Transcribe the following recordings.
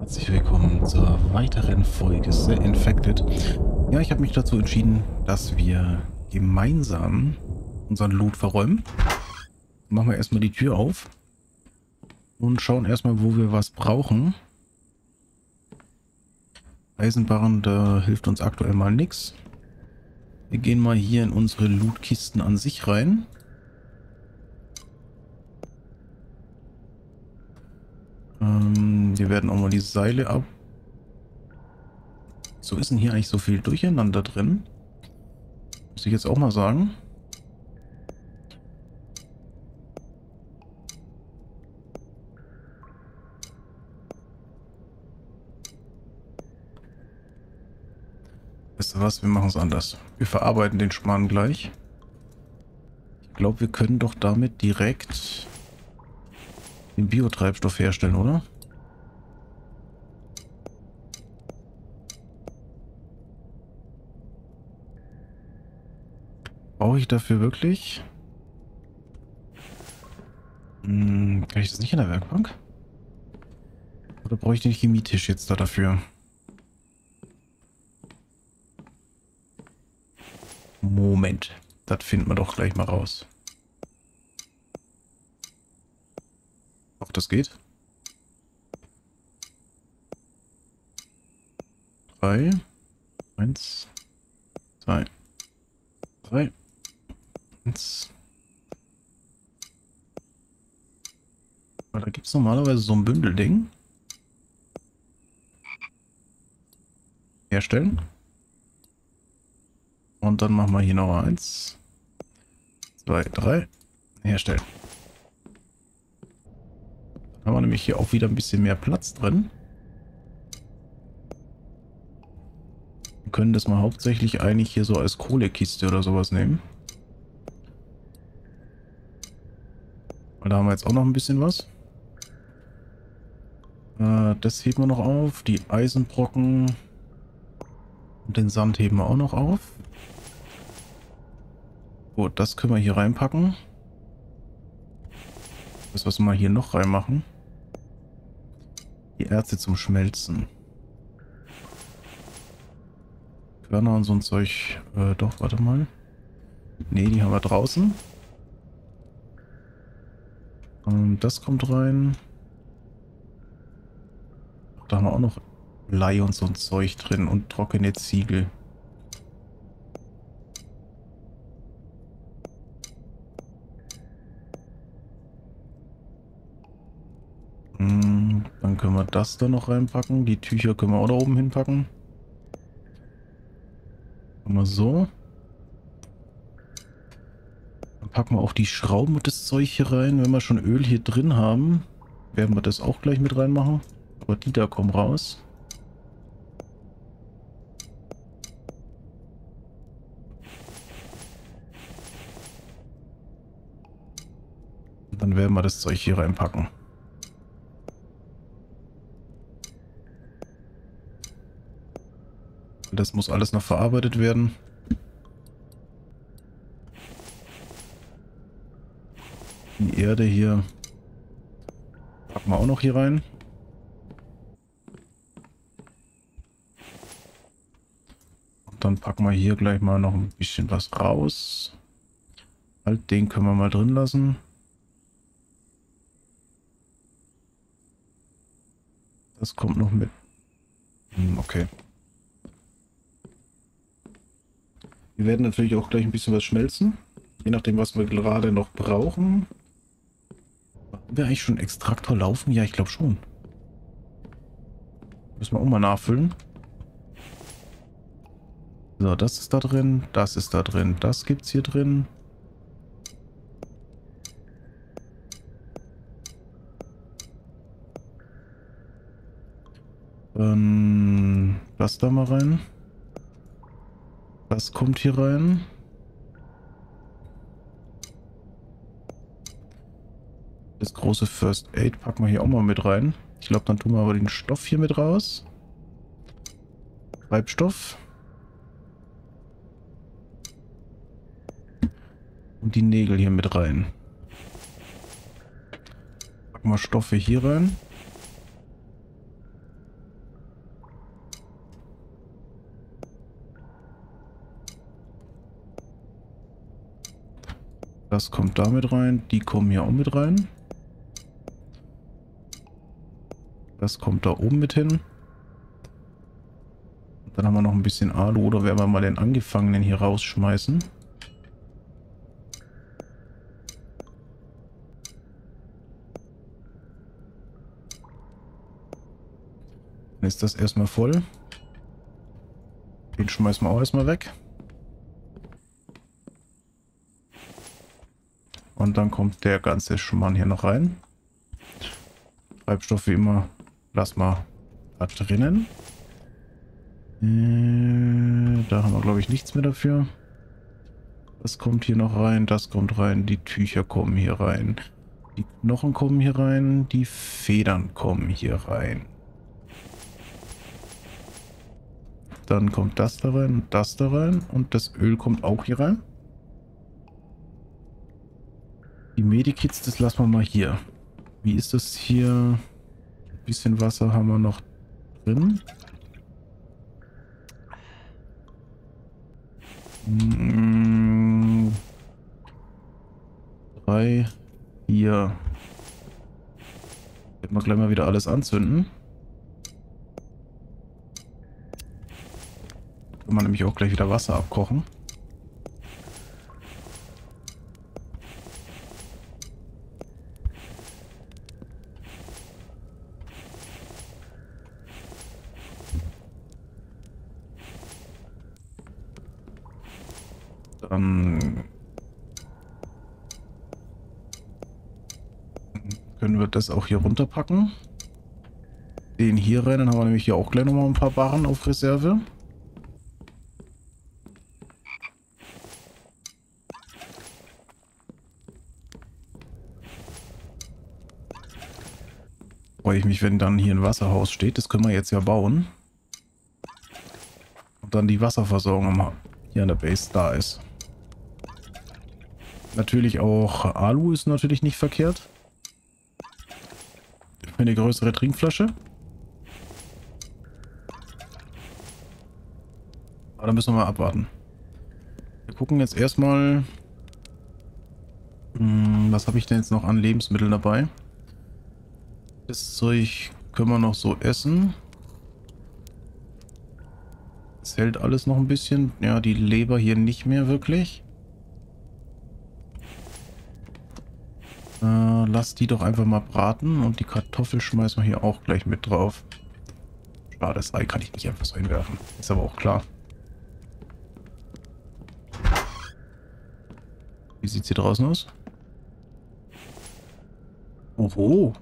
Herzlich willkommen zur weiteren Folge The Infected. Ja, ich habe mich dazu entschieden, dass wir gemeinsam unseren Loot verräumen. Machen wir erstmal die Tür auf und schauen erstmal, wo wir was brauchen. Eisenbarren, da hilft uns aktuell mal nichts. Wir gehen mal hier in unsere Lootkisten an sich rein. Wir werden auch mal die Seile ab. So ist denn hier eigentlich so viel Durcheinander drin? Muss ich jetzt auch mal sagen. Weißt du was? Wir machen es anders. Wir verarbeiten den Schmarrn gleich. Ich glaube, wir können doch damit direkt den Biotreibstoff herstellen, oder? Brauche ich dafür wirklich? Kann ich das nicht in der Werkbank? Oder brauche ich den Chemietisch jetzt da dafür? Moment. Das finden wir doch gleich mal raus. Ob das geht? 3, 1, 2, 3, 1. Da gibt es normalerweise so ein Bündelding. Herstellen. Und dann machen wir hier noch 1, 2, 3. Herstellen. Dann haben wir nämlich hier auch wieder ein bisschen mehr Platz drin. Wir können das mal hauptsächlich eigentlich hier so als Kohlekiste oder sowas nehmen. Weil da haben wir jetzt auch noch ein bisschen was. Das heben wir noch auf. Die Eisenbrocken und den Sand heben wir auch noch auf. Gut, das können wir hier reinpacken. Das, was wir mal hier noch reinmachen. Die Erze zum Schmelzen. Körner und so ein Zeug. Doch, warte mal. Ne, die haben wir draußen. Das kommt rein. Da haben wir auch noch Blei und so ein Zeug drin und trockene Ziegel. Dann können wir das da noch reinpacken. Die Tücher können wir auch da oben hinpacken. Machen wir so. Dann packen wir auch die Schrauben und das Zeug hier rein. Wenn wir schon Öl hier drin haben, werden wir das auch gleich mit reinmachen. Aber die da kommen raus. Und dann werden wir das Zeug hier reinpacken. Das muss alles noch verarbeitet werden. Die Erde hier packen wir auch noch hier rein. Und dann packen wir hier gleich mal noch ein bisschen was raus. Halt, den können wir mal drin lassen. Das kommt noch mit. Okay. Wir werden natürlich auch gleich ein bisschen was schmelzen. Je nachdem, was wir gerade noch brauchen. Haben wir eigentlich schon Extraktor laufen? Ja, ich glaube schon. Müssen wir auch mal nachfüllen. So, das ist da drin. Das ist da drin. Das gibt's hier drin. Das da mal rein. Das kommt hier rein. Das große First Aid packen wir hier auch mal mit rein. Ich glaube, dann tun wir aber den Stoff hier mit raus. Treibstoff. Und die Nägel hier mit rein. Packen wir Stoffe hier rein. Das kommt da mit rein. Die kommen hier auch mit rein. Das kommt da oben mit hin. Dann haben wir noch ein bisschen Alu. Oder werden wir mal den Angefangenen hier rausschmeißen? Dann ist das erstmal voll. Den schmeißen wir auch erstmal weg. Und dann kommt der ganze Schmarrn hier noch rein. Treibstoff wie immer. Lass mal da drinnen. Da haben wir, glaube ich, nichts mehr dafür. Das kommt hier noch rein. Das kommt rein. Die Tücher kommen hier rein. Die Knochen kommen hier rein. Die Federn kommen hier rein. Dann kommt das da rein und das da rein. Und das Öl kommt auch hier rein. Die Medikits, das lassen wir mal hier. Wie ist das hier? Ein bisschen Wasser haben wir noch drin. 3, 4. Werden wir gleich mal wieder alles anzünden. Kann man nämlich auch gleich wieder Wasser abkochen. Dann können wir das auch hier runterpacken. Den hier rein, dann haben wir nämlich hier auch gleich nochmal ein paar Barren auf Reserve. Freue ich mich, wenn dann hier ein Wasserhaus steht. Das können wir jetzt ja bauen. Und dann die Wasserversorgung hier an der Base da ist. Natürlich auch Alu ist natürlich nicht verkehrt. Für eine größere Trinkflasche. Aber da müssen wir mal abwarten. Wir gucken jetzt erstmal, was habe ich denn jetzt noch an Lebensmitteln dabei? Das Zeug können wir noch so essen. Es hält alles noch ein bisschen. Ja, die Leber hier nicht mehr wirklich. Lass die doch einfach mal braten und die Kartoffel schmeißen wir hier auch gleich mit drauf. Schade, das Ei kann ich nicht einfach so hinwerfen. Ist aber auch klar. Wie sieht sie draußen aus? Oho.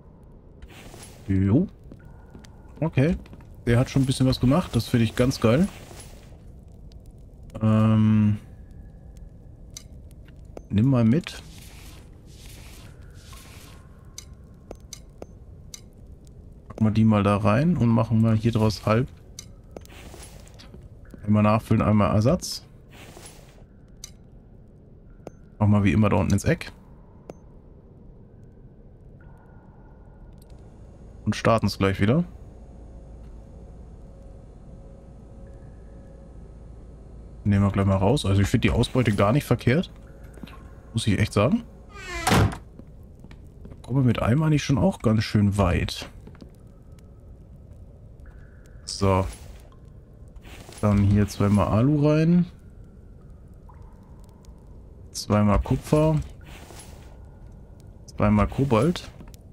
Jo. Okay. Der hat schon ein bisschen was gemacht. Das finde ich ganz geil. Nimm mal mit. Packen wir die mal da rein und machen mal hier draus halb. Einmal nachfüllen, einmal Ersatz. Machen wir wie immer da unten ins Eck. Und starten es gleich wieder. Nehmen wir gleich mal raus. Also ich finde die Ausbeute gar nicht verkehrt. Muss ich echt sagen. Da kommen wir mit einem eigentlich schon auch ganz schön weit. So. Dann hier zweimal Alu rein. Zweimal Kupfer. Zweimal Kobalt.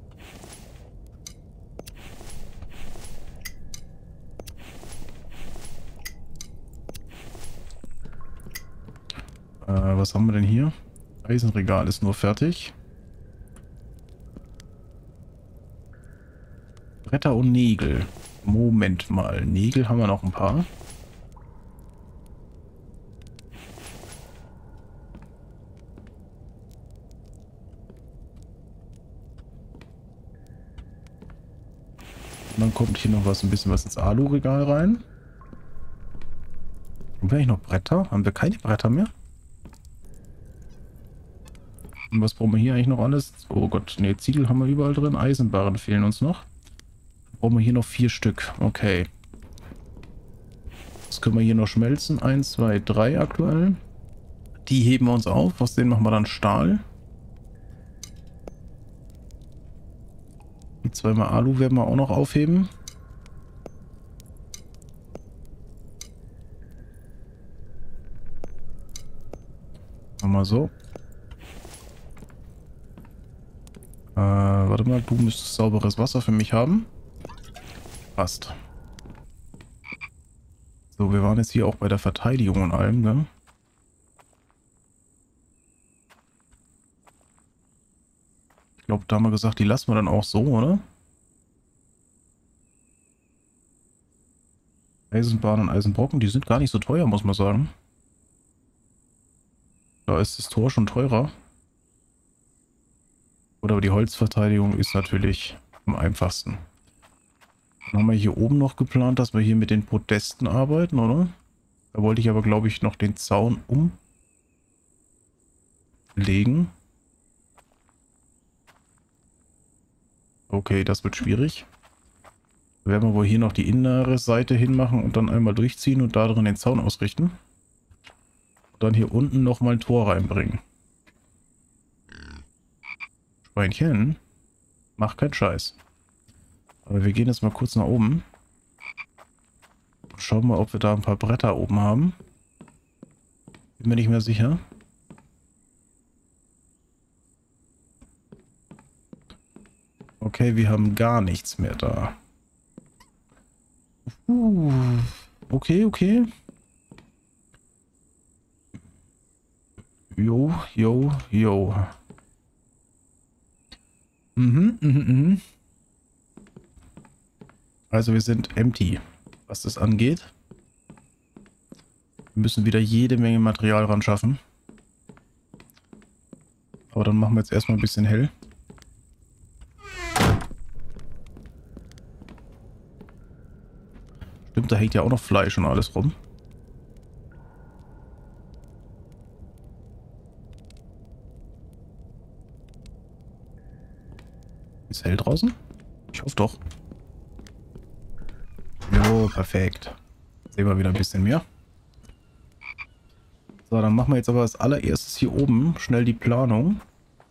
Was haben wir denn hier? Eisenregal ist nur fertig. Bretter und Nägel. Moment mal. Nägel haben wir noch ein paar. Und dann kommt hier noch was, ein bisschen was ins Alu-Regal rein. Haben wir eigentlich noch Bretter? Haben wir keine Bretter mehr? Und was brauchen wir hier eigentlich noch alles? Oh Gott, ne, Ziegel haben wir überall drin. Eisenbarren fehlen uns noch. Brauchen wir hier noch 4 Stück. Okay. Das können wir hier noch schmelzen. 1, 2, 3 aktuell. Die heben wir uns auf. Aus denen machen wir dann Stahl. Die zweimal Alu werden wir auch noch aufheben. Machen wir so. Warte mal, du müsstest sauberes Wasser für mich haben. Passt. So, wir waren jetzt hier auch bei der Verteidigung und allem, ne? Ich glaube, da haben wir gesagt, die lassen wir dann auch so, oder? Eisenbahn und Eisenbrocken, die sind gar nicht so teuer, muss man sagen. Da ist das Tor schon teurer. Oder aber die Holzverteidigung ist natürlich am einfachsten. Dann haben wir hier oben noch geplant, dass wir hier mit den Podesten arbeiten, oder? Da wollte ich aber, glaube ich, noch den Zaun umlegen. Okay, das wird schwierig. Werden wir wohl hier noch die innere Seite hinmachen und dann einmal durchziehen und da drin den Zaun ausrichten. Und dann hier unten nochmal ein Tor reinbringen. Schweinchen, mach keinen Scheiß. Aber wir gehen jetzt mal kurz nach oben. Schauen mal, ob wir da ein paar Bretter oben haben. Bin mir nicht mehr sicher. Okay, wir haben gar nichts mehr da. Okay, okay. Jo, jo, jo. Mhm. Also wir sind empty, was das angeht. Wir müssen wieder jede Menge Material ran schaffen. Aber dann machen wir jetzt erstmal ein bisschen hell. Stimmt, da hängt ja auch noch Fleisch und alles rum. Ist hell draußen? Ich hoffe doch. Jo, perfekt. Sehen wir wieder ein bisschen mehr. So, dann machen wir jetzt aber als allererstes hier oben schnell die Planung.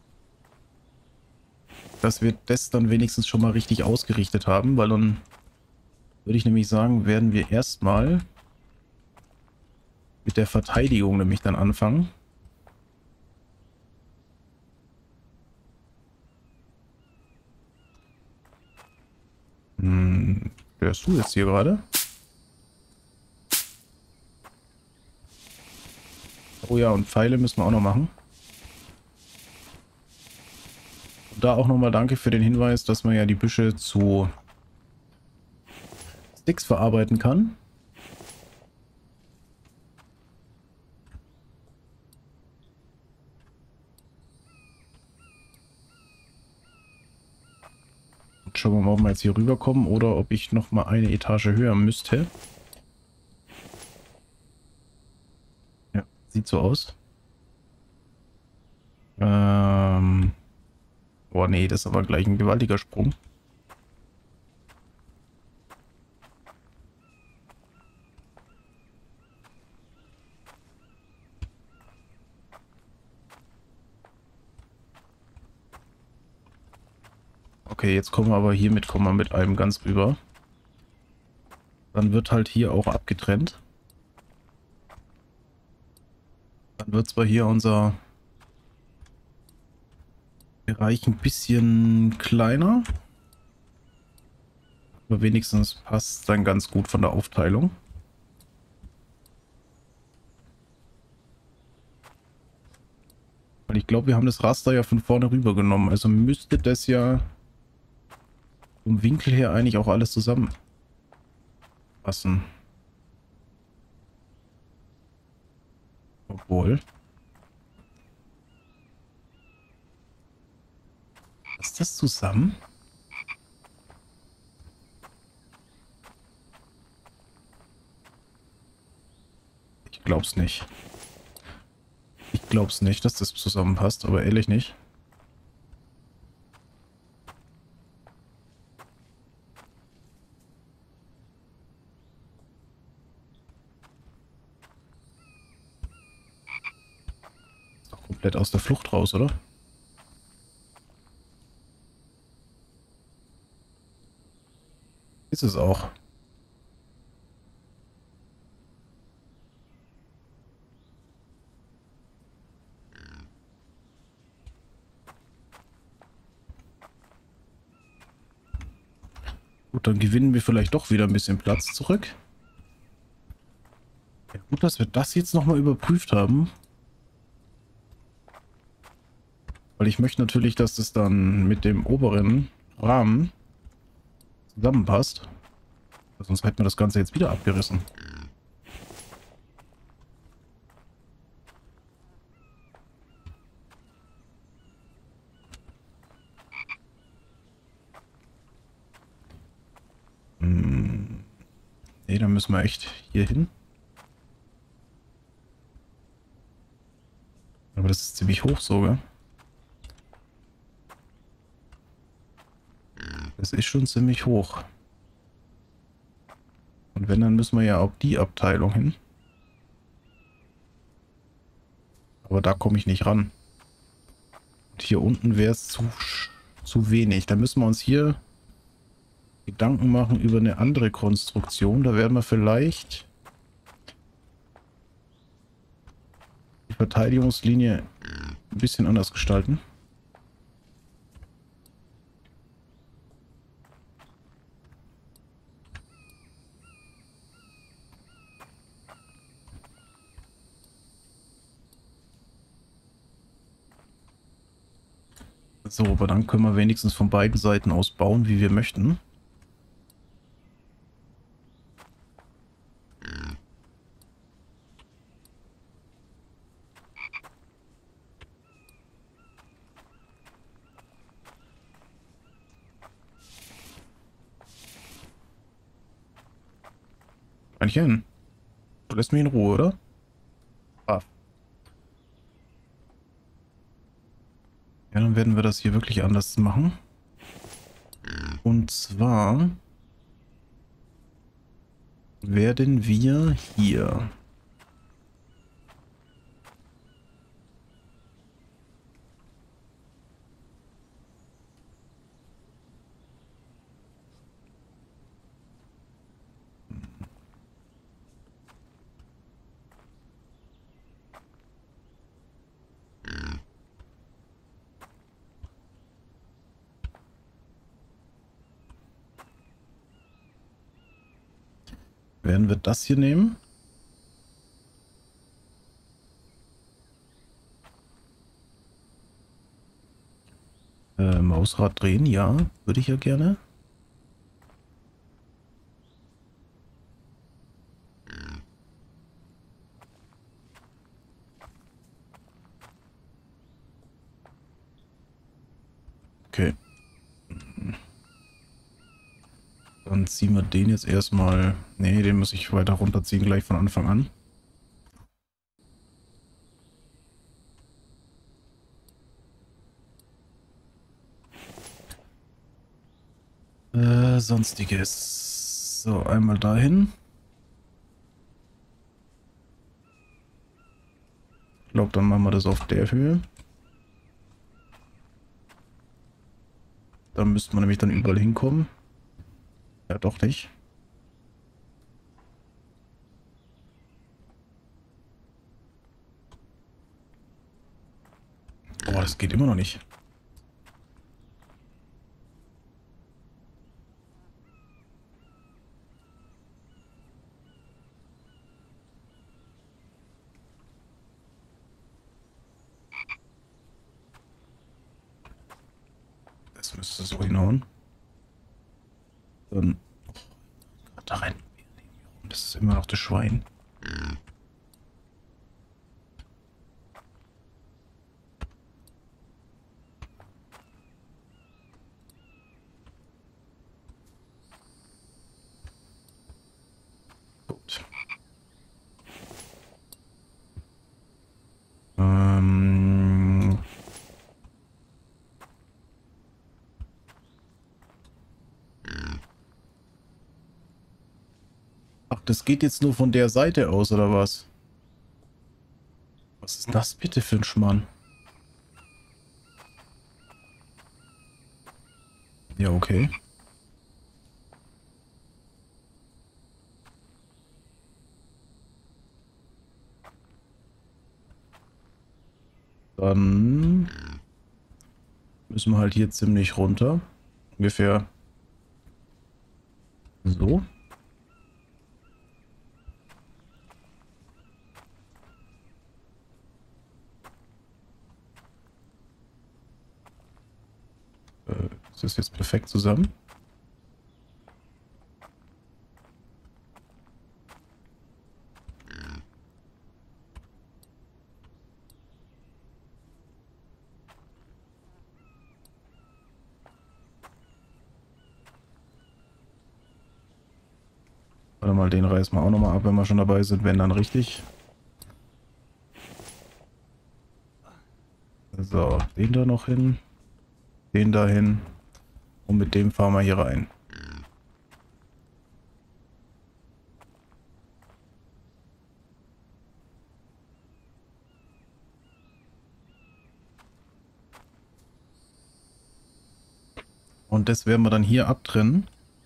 Dass wir das dann wenigstens schon mal richtig ausgerichtet haben, weil dann würde ich nämlich sagen, werden wir erstmal mit der Verteidigung nämlich dann anfangen. Hörst du jetzt hier gerade? Oh ja, und Pfeile müssen wir auch noch machen. Und da auch nochmal danke für den Hinweis, dass man ja die Büsche zu Sticks verarbeiten kann. Und schauen wir mal, ob wir jetzt hier rüberkommen oder ob ich nochmal eine Etage höher müsste. Ja, sieht so aus. Boah, nee, das ist aber gleich ein gewaltiger Sprung. Okay, jetzt kommen wir aber hiermit, kommen wir mit einem ganz rüber. Dann wird halt hier auch abgetrennt. Dann wird zwar hier unser Bereich ein bisschen kleiner. Aber wenigstens passt es dann ganz gut von der Aufteilung. Weil ich glaube, wir haben das Raster ja von vorne rüber genommen. Also müsste das ja vom Winkel her eigentlich auch alles zusammenpassen. Obwohl. Passt das zusammen? Ich glaub's nicht. Ich glaub's nicht, dass das zusammenpasst, aber ehrlich nicht. komplett aus der Flucht raus, oder? Ist es auch. Gut, dann gewinnen wir vielleicht doch wieder ein bisschen Platz zurück. Ja, gut, dass wir das jetzt nochmal überprüft haben. Weil ich möchte natürlich, dass das dann mit dem oberen Rahmen zusammenpasst. Sonst hätten wir das Ganze jetzt wieder abgerissen. Nee, dann müssen wir echt hier hin. Aber das ist ziemlich hoch sogar. Das ist schon ziemlich hoch. Und wenn, dann müssen wir ja auf die Abteilung hin. Aber da komme ich nicht ran. Und hier unten wäre es zu wenig. Da müssen wir uns hier Gedanken machen über eine andere Konstruktion. Da werden wir vielleicht die Verteidigungslinie ein bisschen anders gestalten. So, aber dann können wir wenigstens von beiden Seiten aus bauen, wie wir möchten. Einchen, du lässt mich in Ruhe, oder? Ah. Ja, dann werden wir das hier wirklich anders machen. Und zwar werden wir hier das hier nehmen. Mausrad drehen, ja, würde ich ja gerne. Okay. Dann ziehen wir den jetzt erstmal. Nee, den muss ich weiter runterziehen, gleich von Anfang an. Sonstiges. So, einmal dahin. Ich glaube, dann machen wir das auf der Höhe. Da müsste man nämlich dann überall hinkommen. Ja, doch nicht. Oh, das geht immer noch nicht. Das müsste so hinhauen. Dann da rein. Das ist immer noch das Schwein. Gut. Ach, das geht jetzt nur von der Seite aus, oder was? Was ist das bitte für ein Schmarrn? Ja, okay. Dann müssen wir halt hier ziemlich runter. Ungefähr so. Ist das jetzt perfekt zusammen? Warte mal, den reißen wir auch nochmal ab, wenn wir schon dabei sind, wenn dann richtig. So, den da noch hin. Den da hin. Und mit dem fahren wir hier rein. Und das werden wir dann hier abtrennen.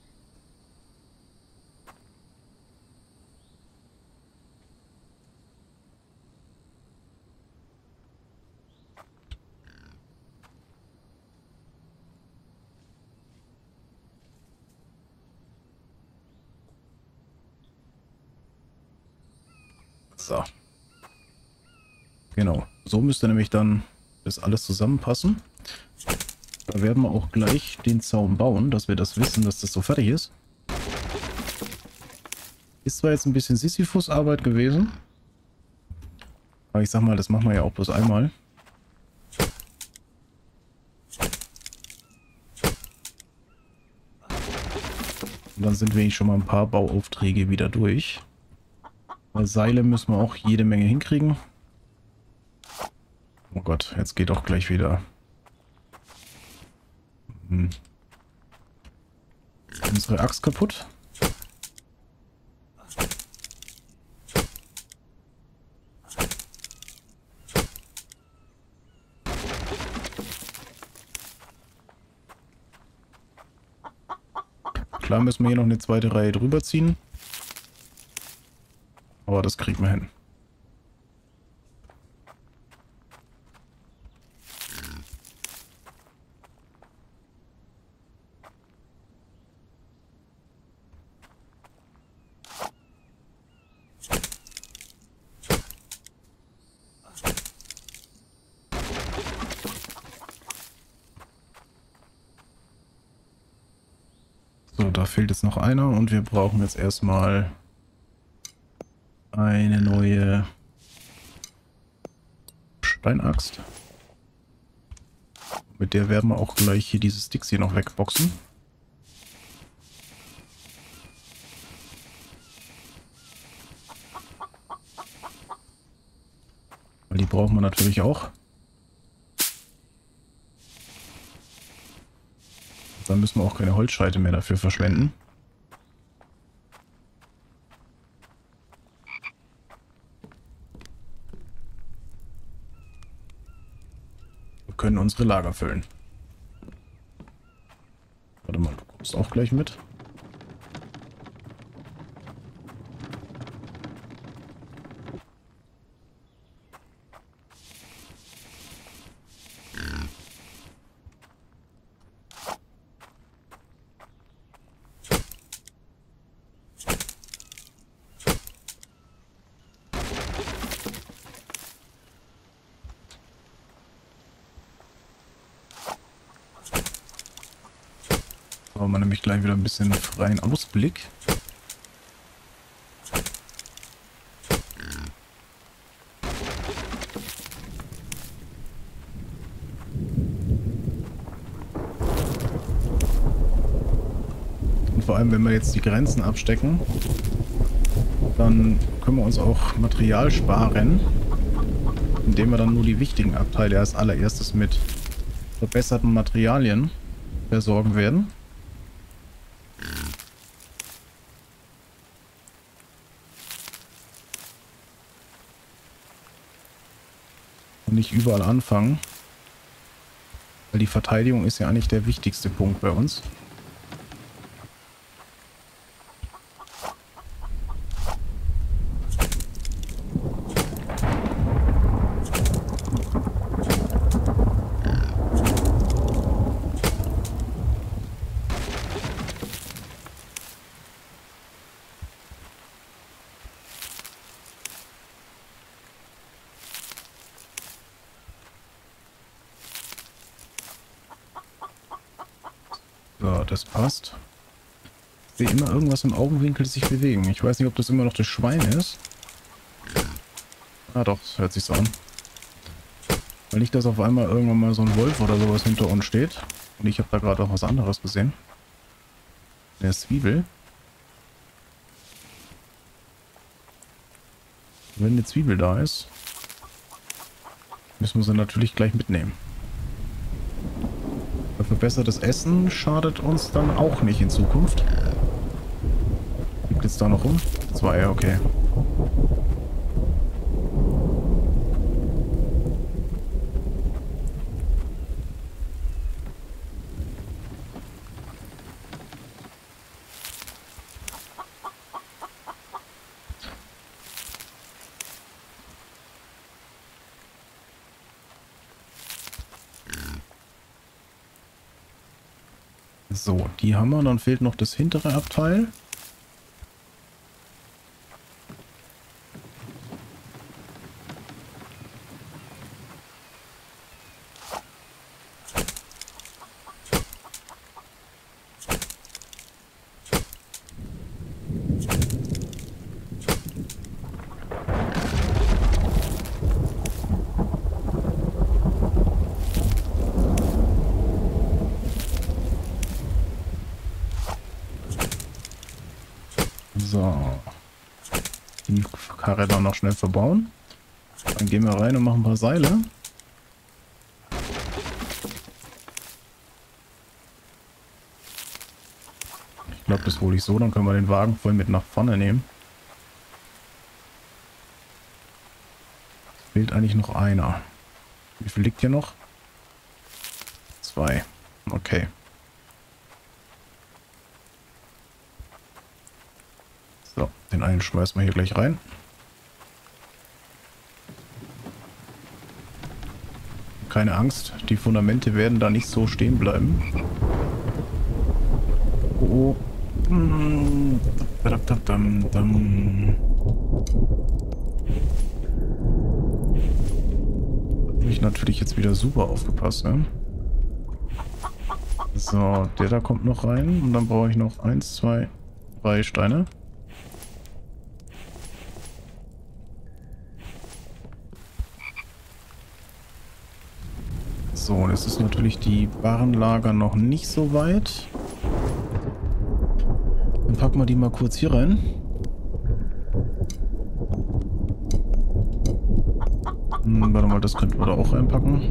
So. Genau. So müsste nämlich dann das alles zusammenpassen. Da werden wir auch gleich den Zaun bauen, dass wir das wissen, dass das so fertig ist. Ist zwar jetzt ein bisschen Sisyphus-Arbeit gewesen, aber ich sag mal, das machen wir ja auch bloß einmal. Und dann sind wir schon mal ein paar Bauaufträge wieder durch. Bei Seile müssen wir auch jede Menge hinkriegen. Oh Gott, jetzt geht auch gleich wieder unsere Axt kaputt. Klar müssen wir hier noch eine zweite Reihe drüber ziehen. Aber das kriegen wir hin. So, da fehlt jetzt noch einer und wir brauchen jetzt erstmal eine neue Steinaxt. Mit der werden wir auch gleich hier diese Sticks hier noch wegboxen. Weil die brauchen wir natürlich auch. Dann müssen wir auch keine Holzscheite mehr dafür verschwenden. Wir können unsere Lager füllen. Warte mal, du kommst auch gleich mit. So haben wir nämlich gleich wieder ein bisschen freien Ausblick. Und vor allem, wenn wir jetzt die Grenzen abstecken, dann können wir uns auch Material sparen, indem wir dann nur die wichtigen Abteile als allererstes mit verbesserten Materialien versorgen werden. Und nicht überall anfangen. Weil die Verteidigung ist ja eigentlich der wichtigste Punkt bei uns. So, das passt. Ich sehe immer irgendwas im Augenwinkel sich bewegen. Ich weiß nicht, ob das immer noch das Schwein ist. Ah doch, das hört sich so an. Weil nicht, dass auf einmal irgendwann mal so ein Wolf oder sowas hinter uns steht. Und ich habe da gerade auch was anderes gesehen. Eine Zwiebel. Wenn eine Zwiebel da ist, müssen wir sie natürlich gleich mitnehmen. Verbessertes Essen schadet uns dann auch nicht in Zukunft. Liegt jetzt da noch rum? 2, okay. So, die haben wir. Dann fehlt noch das hintere Abteil. So. Die Karre dann noch schnell verbauen. Dann gehen wir rein und machen ein paar Seile. Ich glaube, das hole ich so. Dann können wir den Wagen voll mit nach vorne nehmen. Es fehlt eigentlich noch einer. Wie viel liegt hier noch? 2. Okay. So, den einen schmeißen wir hier gleich rein. Keine Angst, die Fundamente werden da nicht so stehen bleiben. Oh, oh. Habe ich natürlich jetzt wieder super aufgepasst, ne? So, der da kommt noch rein und dann brauche ich noch 1, 2, 3 Steine. So, jetzt ist natürlich die Warenlager noch nicht so weit. Dann packen wir die mal kurz hier rein. Warte mal, das könnten wir da auch reinpacken.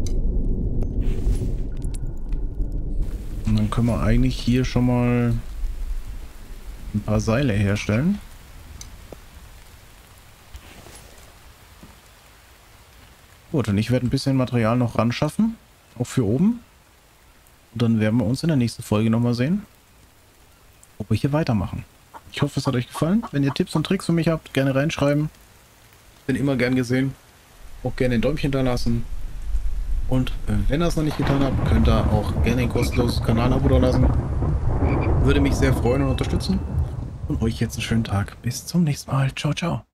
Und dann können wir eigentlich hier schon mal ein paar Seile herstellen. Gut, und ich werde ein bisschen Material noch ran schaffen, auch für oben. Und dann werden wir uns in der nächsten Folge nochmal sehen, ob wir hier weitermachen. Ich hoffe, es hat euch gefallen. Wenn ihr Tipps und Tricks für mich habt, gerne reinschreiben. Bin immer gern gesehen. Auch gerne ein Däumchen da lassen. Und wenn ihr es noch nicht getan habt, könnt ihr auch gerne ein kostenloses Kanalabo da lassen. Würde mich sehr freuen und unterstützen. Und euch jetzt einen schönen Tag. Bis zum nächsten Mal. Ciao, ciao.